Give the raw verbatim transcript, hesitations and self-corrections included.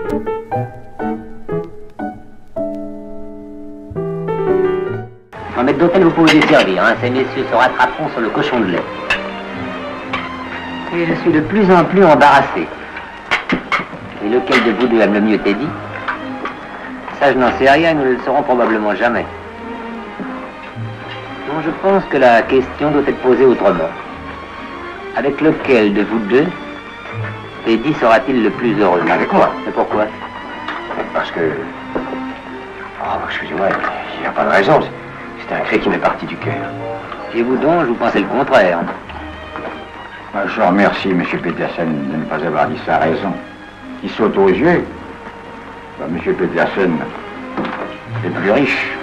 En maître d'hôtel, vous pouvez les servir, hein. Ces messieurs se rattraperont sur le cochon de lait. Et je suis de plus en plus embarrassé. Et lequel de vous deux aime le mieux Teddy? Ça, je n'en sais rien, nous ne le saurons probablement jamais. Non, je pense que la question doit être posée autrement. Avec lequel de vous deux, Teddy sera-t-il le plus heureux? Avec moi. Mais pourquoi? Parce que... Oh, excusez-moi, il n'y a pas de raison. C'est un cri qui m'est parti du cœur. Et vous donc, je vous pensais le contraire. Je remercie M. Peterson de ne pas avoir dit ça à raison. Il saute aux yeux. Ben, M. Peterson est plus riche.